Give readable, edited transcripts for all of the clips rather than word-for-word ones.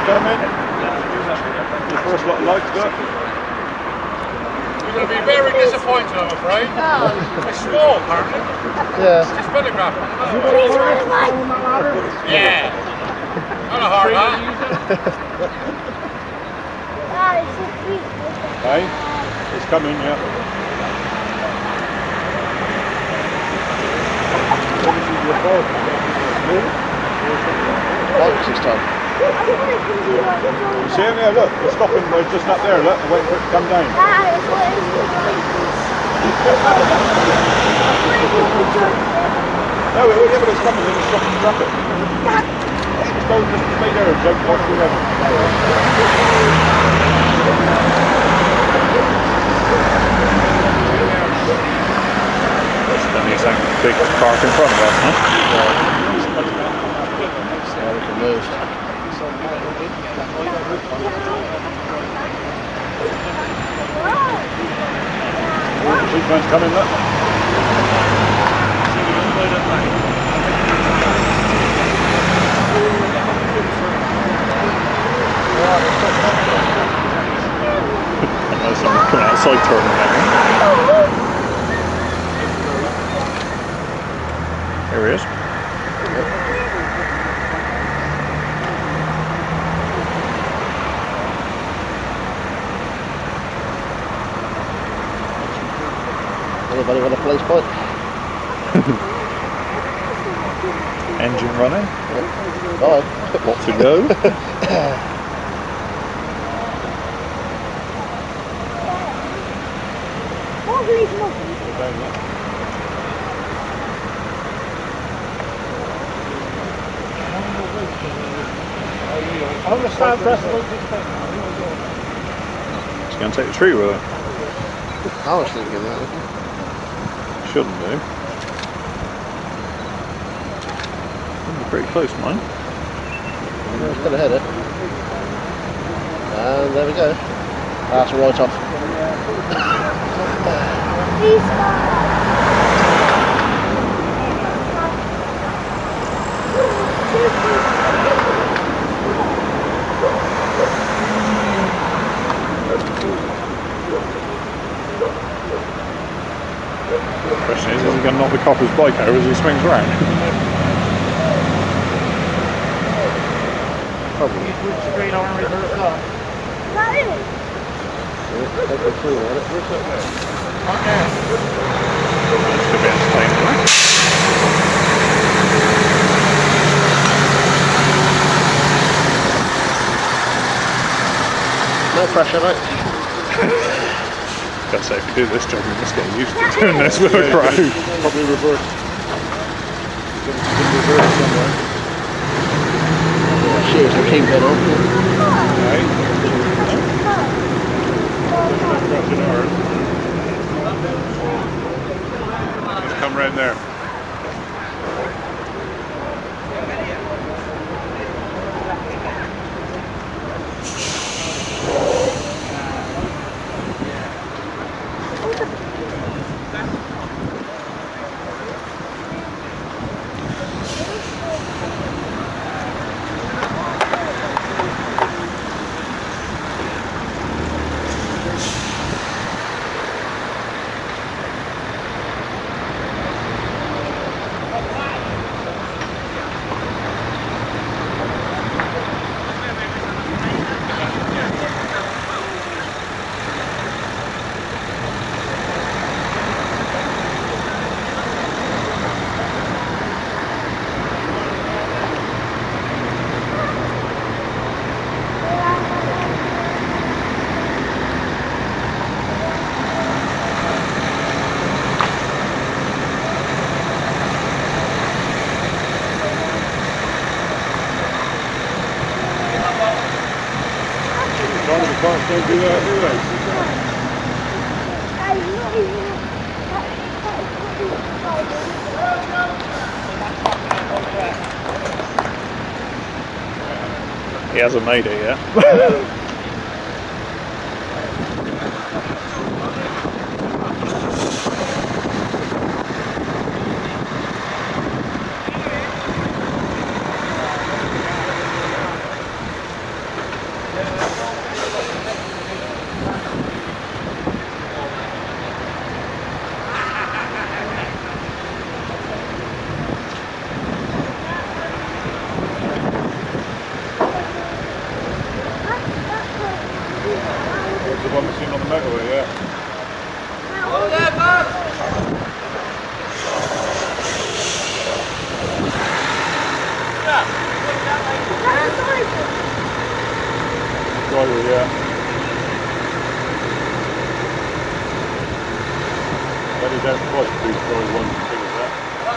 coming. Your first lot of lights got. You're going to be very disappointed, I'm afraid. It's small, apparently. Yeah. It's photograph. Yeah. Not a hard hat. Hey, it's coming, yeah. Lights this time. You see him here? Look, it's stopping just up there, look, waiting for it to come down. No, yeah, but it's coming, then it's stopping traffic. Just go, just stay there and don't go through there. Then he's that big park in front of us, huh? Yeah, we can move. Which one's coming, look? There's someone coming outside turning at me. Here he is. Anybody want a police bike? Engine running. Bye. Lot to go. He's going to take the tree with her. I was thinking that. Shouldn't do. Be pretty close, mine. It's going to hit it. And there we go. That's a right off. The question is he going to knock the copper's bike over as he swings round? Probably. Take the through on it. It's a bit entertaining, right? No pressure, mate. Gotta say, if you do this job, you must get used to doing this with a crowd. Probably reverse. Reverse somewhere. She's the kingpin on. Right. Just come round there. Can't do that, do they? He hasn't made it yet. away, yeah. Oh, there, man! Driver, yeah. That is out quite a big size one, big as that.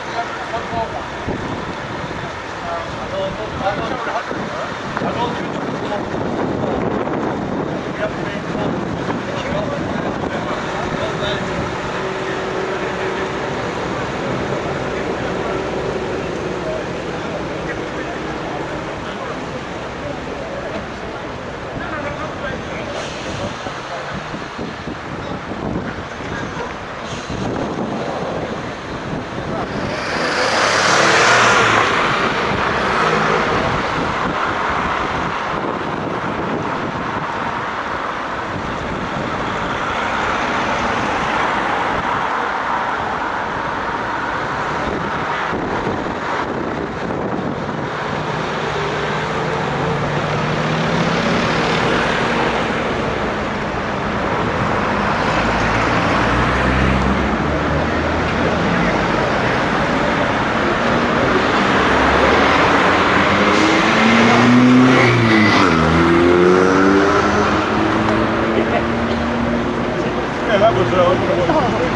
That was, I don't know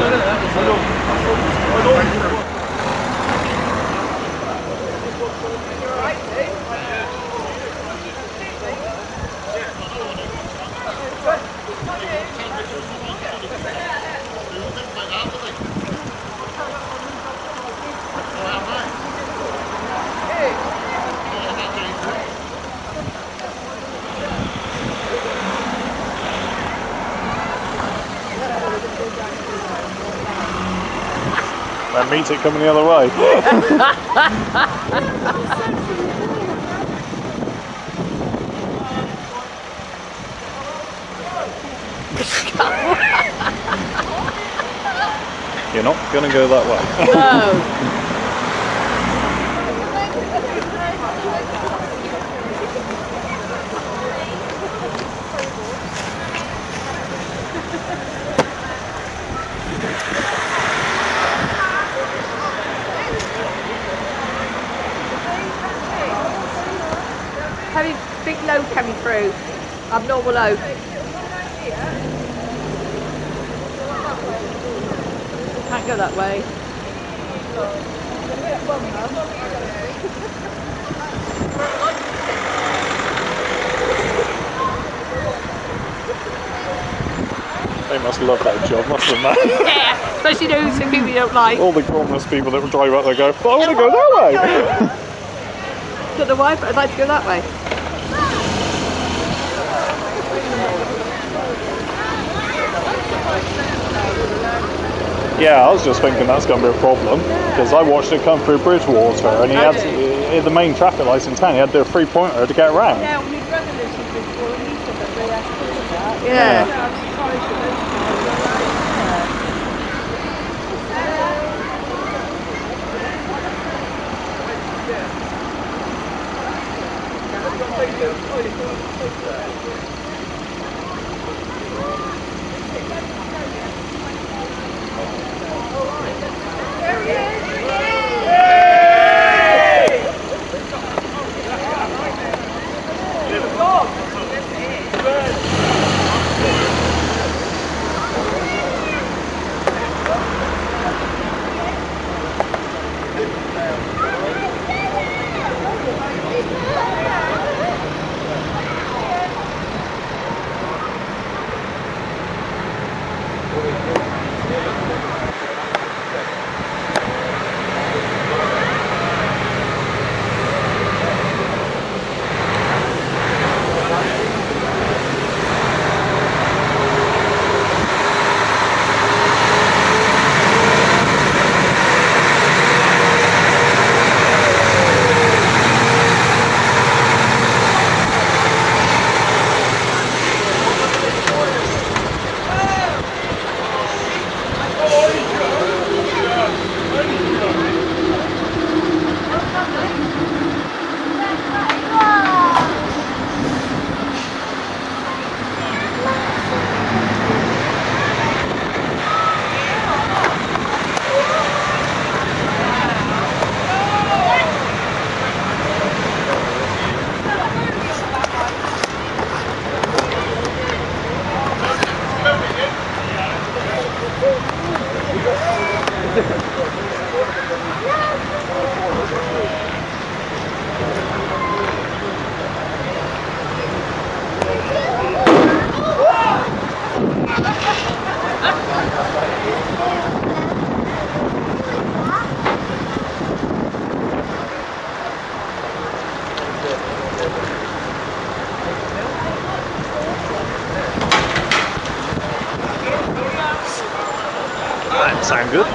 that means it coming the other way. You're not going to go that way. No. Heavy, big load coming through. Abnormal load. Can't go that way. They must love that job, mustn't they? Yeah, especially those who people you don't like. All the commonest people that would drive up there go, I want to go that way. Don't know why, but I'd like to go that way. Yeah, I was just thinking that's going to be a problem because I watched it come through Bridgwater and he had the main traffic lights in town. He had to do a three-pointer to get around. Yeah, my brother lives in Bridgwater and he said that they had to do that. Yeah. I'm surprised that those sound good.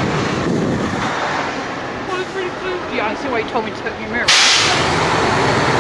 Yeah, I see why you told me to put your mirror on.